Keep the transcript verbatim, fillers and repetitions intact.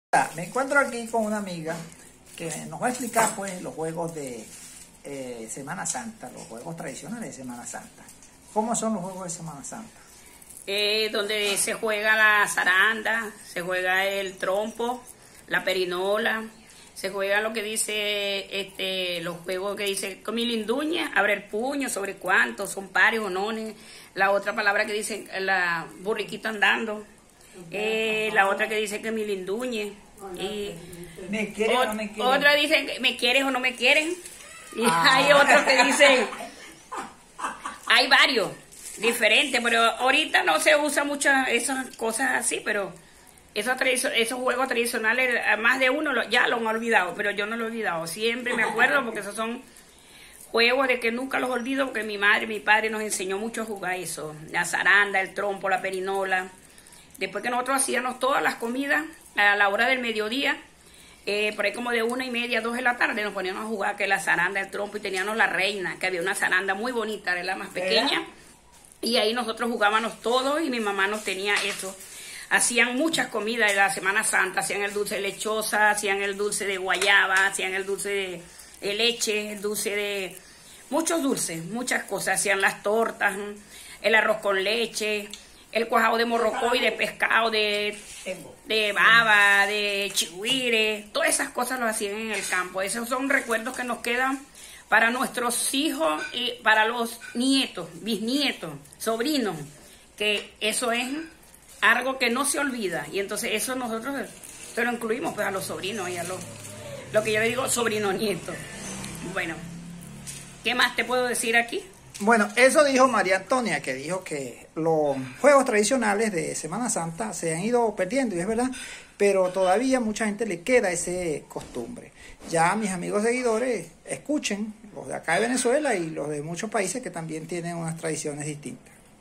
Me encuentro aquí con una amiga que nos va a explicar pues los juegos de eh, Semana Santa, los juegos tradicionales de Semana Santa. ¿Cómo son los juegos de Semana Santa? Eh, donde se juega la zaranda, se juega el trompo, la perinola, se juega lo que dice, este, los juegos que dice comilinduña, abre el puño, sobre cuántos, son pares o nones, la otra palabra que dice la burriquito andando. Eh, la otra que dice que me linduñe y ¿Me quieres o no me quieres? Otra dice me quieres o no me quieren y ah. hay otros que dicen, hay varios diferentes, pero ahorita no se usa muchas esas cosas así, pero esos, esos juegos tradicionales más de uno lo, ya lo han olvidado, pero yo no lo he olvidado, siempre me acuerdo porque esos son juegos de que nunca los olvido, porque mi madre y mi padre nos enseñó mucho a jugar eso, la zaranda, el trompo, la perinola. Después que nosotros hacíamos todas las comidas a la hora del mediodía, eh, por ahí como de una y media, dos de la tarde, nos poníamos a jugar que la zaranda, el trompo, y teníamos la reina, que había una zaranda muy bonita, era la más pequeña, y ahí nosotros jugábamos todos y mi mamá nos tenía eso. Hacían muchas comidas de la Semana Santa, hacían el dulce de lechosa, hacían el dulce de guayaba, hacían el dulce de, de leche, el dulce de... muchos dulces, muchas cosas, hacían las tortas, el arroz con leche, el cuajado de morrocoy, de pescado, de, de baba, de chigüire, todas esas cosas lo hacían en el campo. Esos son recuerdos que nos quedan para nuestros hijos y para los nietos, bisnietos, sobrinos, que eso es algo que no se olvida. Y entonces eso nosotros se lo incluimos pues a los sobrinos y a los, lo que yo le digo, sobrinos nietos. Bueno, ¿qué más te puedo decir aquí? Bueno, eso dijo María Antonia, que dijo que los juegos tradicionales de Semana Santa se han ido perdiendo, y es verdad, pero todavía a mucha gente le queda ese costumbre. Ya mis amigos seguidores, escuchen los de acá de Venezuela y los de muchos países que también tienen unas tradiciones distintas.